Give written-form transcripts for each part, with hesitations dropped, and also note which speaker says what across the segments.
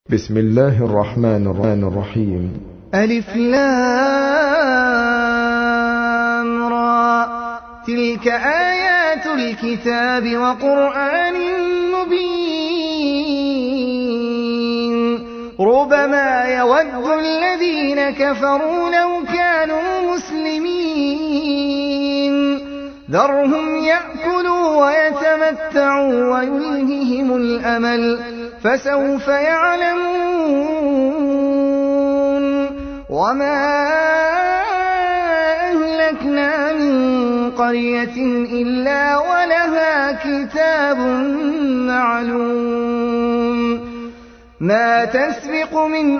Speaker 1: بسم الله الرحمن الرحيم.
Speaker 2: ألف لام را، تلك آيات الكتاب وقرآن مبين. ربما يود الذين كفروا لو كانوا مسلمين. ذرهم يأكلوا ويتمتعوا ويلههم الأمل، فسوف يعلمون. وما أهلكنا من قرية إلا ولها كتاب معلوم، ما تسبق من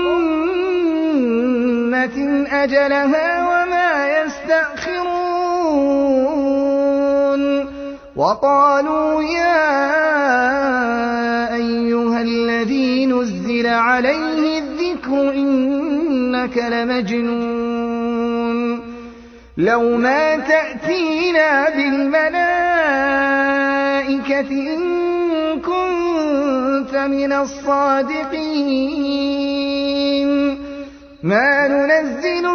Speaker 2: أمة أجلها وما يستأخرون. وقالوا يا أيها الذي نزل عليه الذكر إنك لمجنون، لو ما تأتينا بالملائكة إن كنت من الصادقين. ما ننزل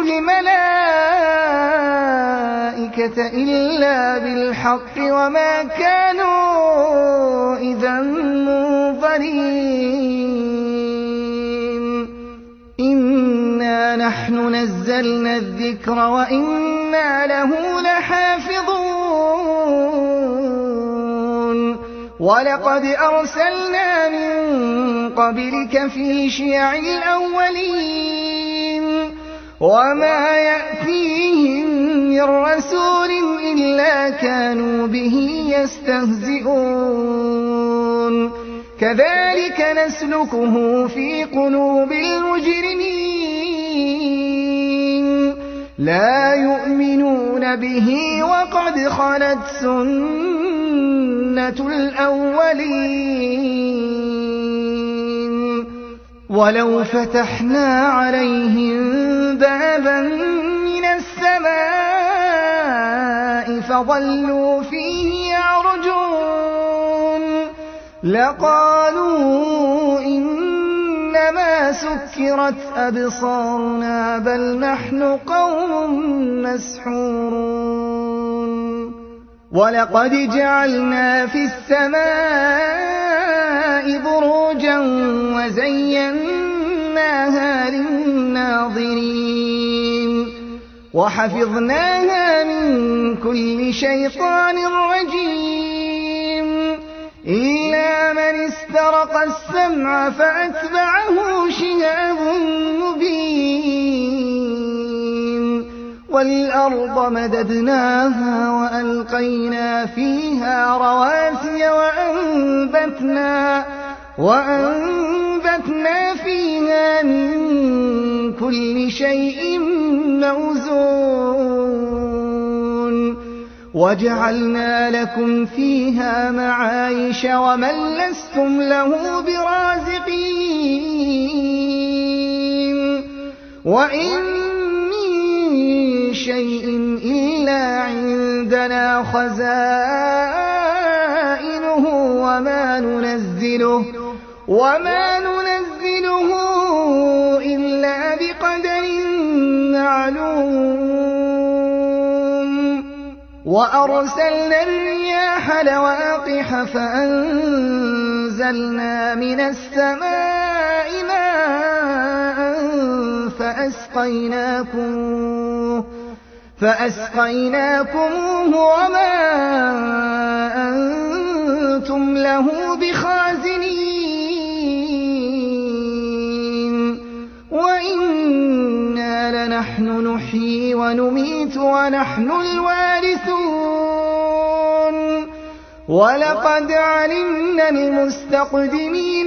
Speaker 2: الملائكة إلا بالحق وما كانوا إذا منظرين. إنا نحن نزلنا الذكر وإنا له لحافظون. ولقد أرسلنا من قبلك في شيع الأولين، وما يأتيهم من رسول إلا كانوا به يستهزئون. كذلك نسلكه في قلوب المجرمين، لا يؤمنون به وقد خلت سنة الأولين. ولو فتحنا عليهم بابا من السماء فظلوا فيه يعرجون لقالوا إنما سكرت أبصارنا بل نحن قوم مسحورون. ولقد جعلنا في السماء بروجا وزيناها للناظرين، وحفظناها من كل شيطان رجيم، إلا من استرق السمع فأتبعه شهاب مبين. والأرض مددناها وألقينا فيها رواسي وأنبتنا فيها من كل شيء موزون. وجعلنا لكم فيها معايش ومن لستم له برازقين. وإن من شيء إلا عندنا خزائنه وما ننزله إلا بقدر معلوم. وأرسلنا الرياح لواقح فأنزلنا من السماء ماء فأسقيناكموه وما أنتم له بخازنين. وإنا لنحن نحيي ونميت ونحن الوارثون. ولقد علمنا المستقدمين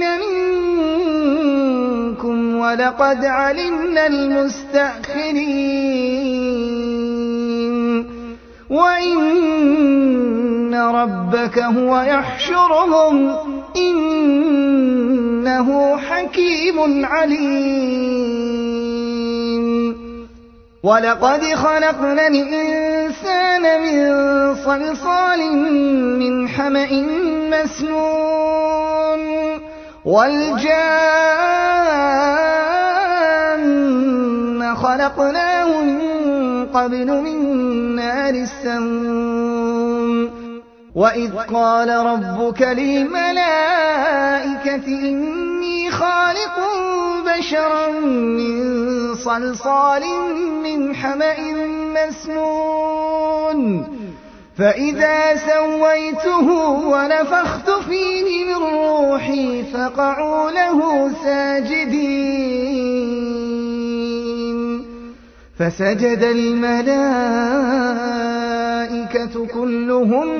Speaker 2: منكم ولقد علمنا المستأخرين. وإن ربك هو يحشرهم إنه حكيم عليم. ولقد خلقنا الإنسان من صلصال من حمأ مسنون والجان خلقناه من قبل من نار السموم وإذ قال ربك للملائكة إني خالق بشرا من صلصال من حمأ مسنون فإذا سويته ونفخت فيه من روحي فقعوا له ساجدين فسجد الملائكة كلهم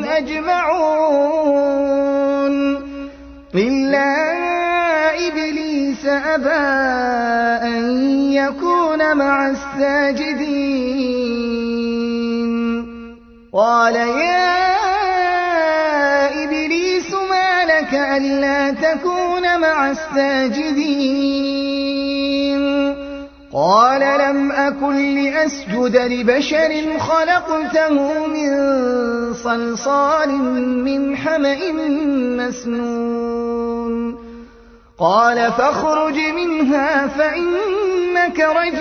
Speaker 2: أجمعون إلا إبليس أبى أن يكون مع الساجدين قال يا إبليس ما لك ألا تكون مع الساجدين قال لم أكن لأسجد لبشر خلقته من صلصال من حمأ مسنون قال فاخرج منها فإنك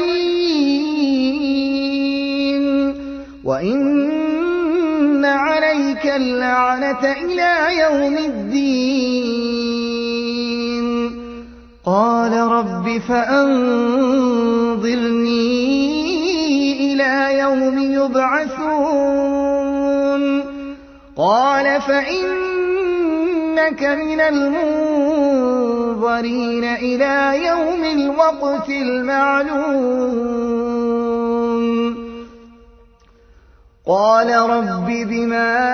Speaker 2: رجيم وإن عليك اللعنة إلى يوم الدين قال رب فأنظرني إلى يوم يبعثون قال فإنك من المنظرين إلى يوم الوقت المعلوم قال رب بما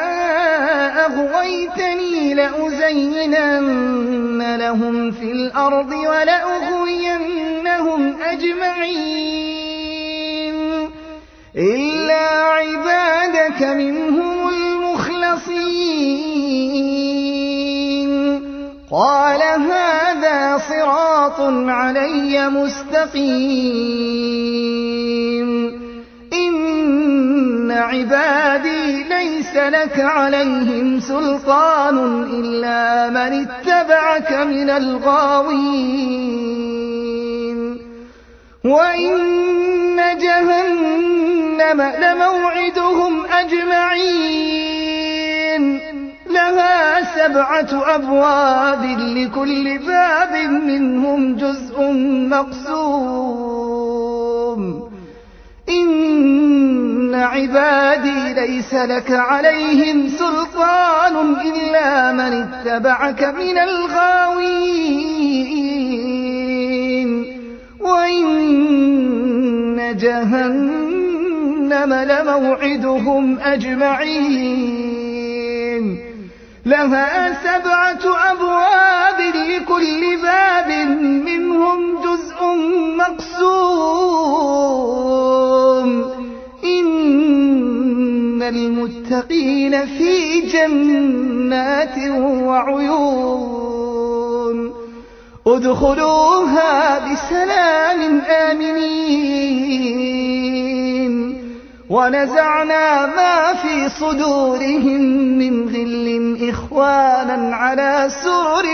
Speaker 2: أغويتني لأزينن لهم في الأرض ولأغوينهم أجمعين إلا عبادك منهم المخلصين قال هذا صراط علي مستقيم إن عبادي ليس لك عليهم سلطان إلا من اتبعك من الغاوين وإن جهنم لموعدهم أجمعين لها 7 أبواب لكل باب منهم جزء مقسوم إن عبادي ليس لك عليهم سلطان إلا من اتبعك من الغاوين وإن جهنم لموعدهم أجمعين لها 7 أبواب لكل باب منهم جزء مقسوم إن المتقين في جنات وعيون ادخلوها بسلام آمنين ونزعنا ما في صدورهم من غل إخوانا على سرر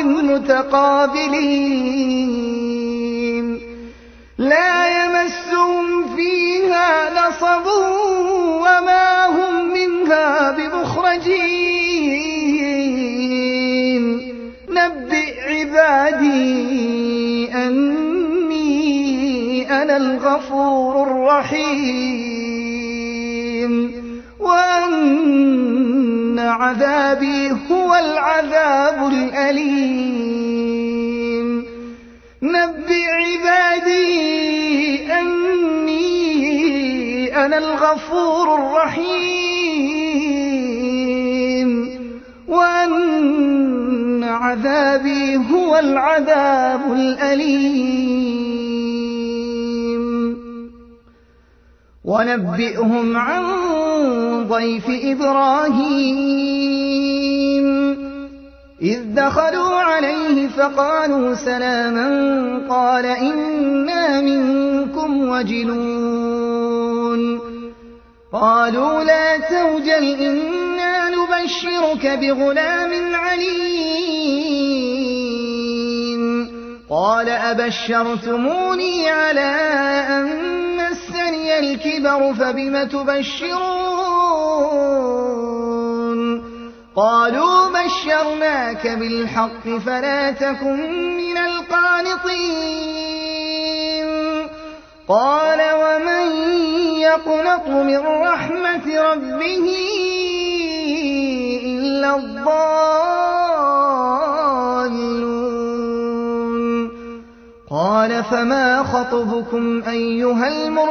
Speaker 2: متقابلين لا يمسهم فيها نصب وما هم منها بمخرجين نبئ عبادي أني أنا الغفور الرحيم وأن عذابي هو العذاب الأليم نبئ عبادي أني أنا الغفور الرحيم وأن عذابي هو العذاب الأليم ونبئهم عن ضيف إبراهيم إذ دخلوا عليه فقالوا سلاما قال إنا منكم وجلون قالوا لا توجل إنا نبشرك بغلام عليم قال أبشرتموني على أن مسني الكبر فبم تبشرون قالوا بشرناك بالحق فلا تكن من القانطين قال ومن يقنط من رحمة ربه إلا الضالون قال فما خطبكم أيها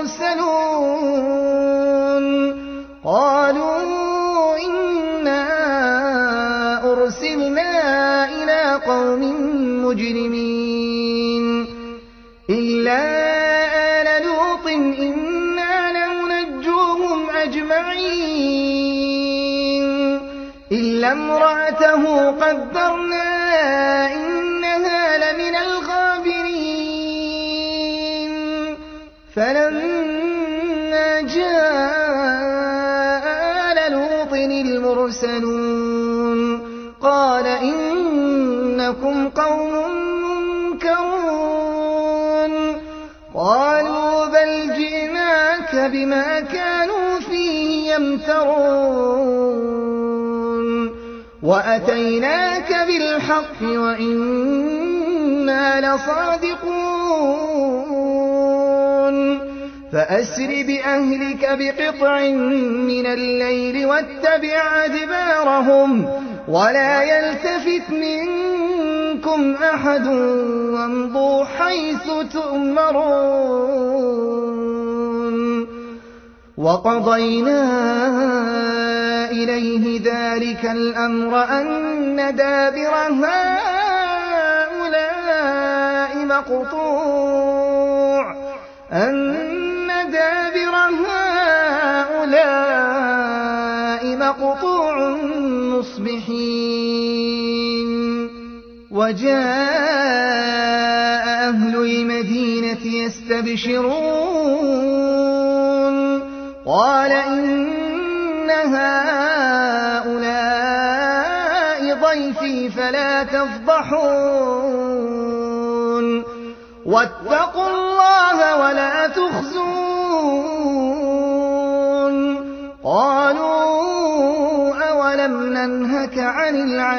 Speaker 2: المرسلون قالوا إنا أرسلنا إلى قوم مجرمين إلا آل لوط إنا لمنجوهم أجمعين إلا امرأته قدرنا إنها لمن الغابرين فلما جاء آل لوط المرسلون قال إنكم قوم منكرون قالوا بل جئناك بما كانوا فيه يمترون وأتيناك بالحق وإنا لصادقون فأسر بأهلك بقطع من الليل واتبع أدبارهم ولا يلتفت منكم أحد وامضوا حيث تؤمرون وقضينا إليه ذلك الأمر أن دابر هؤلاء مقطوع مصبحين وجاء أهل المدينة يستبشرون قال إن هؤلاء ضيفي فلا تفضحون واتقوا الله ولا تخزون قالوا أولم ننهك عن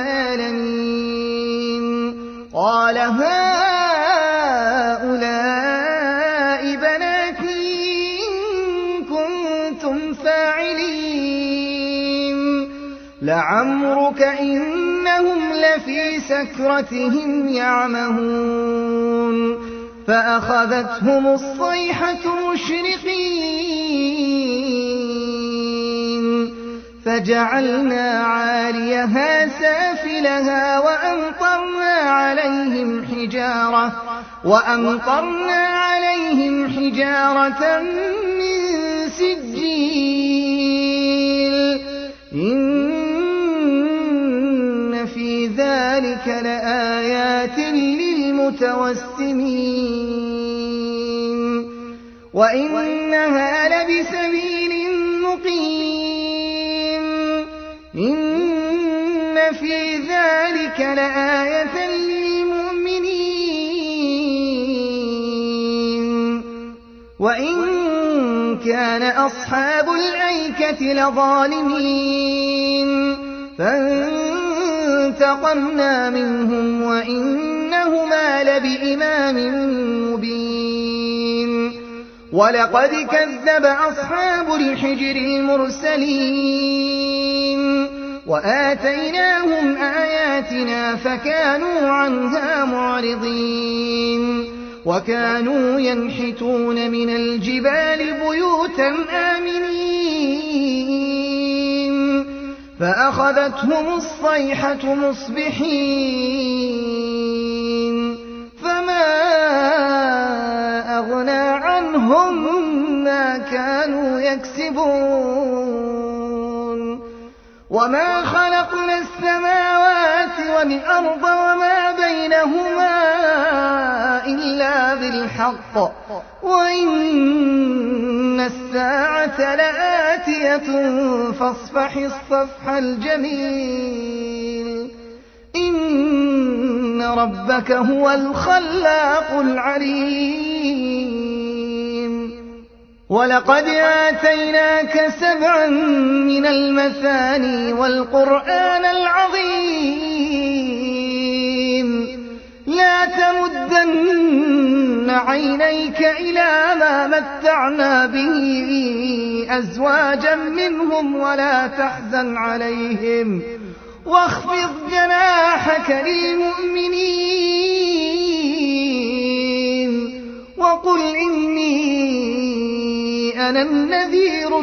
Speaker 2: العالمين قال هؤلاء بناتي إن كنتم فاعلين لعمرك إنهم لفي سكرتهم يعمهون فأخذتهم الصيحة مشرقين فجعلنا عاليها سافلها وأمطرنا عليهم حجارة من سجيل إن في ذلك لآيات للمتوسمين وإنها لبسبيل مقيم إن في ذلك لآية للمؤمنين وإن كان أصحاب الأيكة لظالمين فانتقمنا منهم وإنهما لبإمام مبين ولقد كذب أصحاب الحجر المرسلين وآتيناهم آياتنا فكانوا عنها معرضين وكانوا ينحتون من الجبال بيوتا آمنين فأخذتهم الصيحة مصبحين فما أغنى عنهم ما كانوا يكسبون وما خلقنا السماوات والأرض وما بينهما إلا بالحق وإن الساعة لآتية فاصفح الصفح الجميل إن ربك هو الخلاق العليم ولقد آتيناك 7 من المثاني والقرآن العظيم لا تمدن عينيك إلى ما متعنا به أزواجا منهم ولا تحزن عليهم واخفض جناحك للمؤمنين وقل إني أنا النذير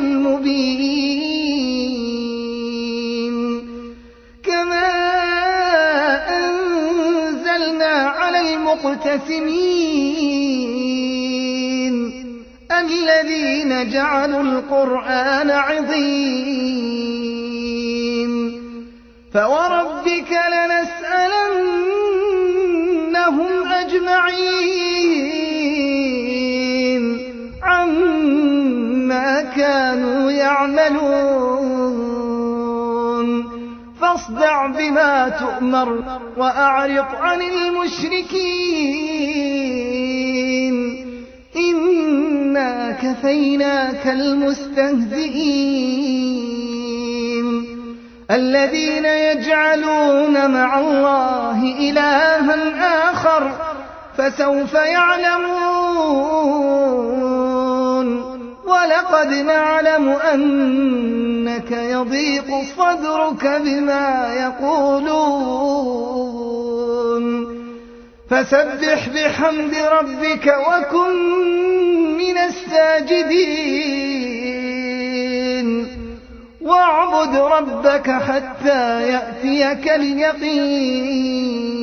Speaker 2: المبين كما أنزلنا على المقتسمين الذين جعلوا القرآن عظيم فوربك لنسألنهم أجمعين عما كانوا يعملون فاصدع بما تؤمر وأعرض عن المشركين إنا كفيناك المستهزئين الذين يجعلون مع الله إلها آخر فسوف يعلمون ولقد نعلم أنك يضيق صدرك بما يقولون فسبح بحمد ربك وكن من الساجدين واعبد ربك حتى يأتيك اليقين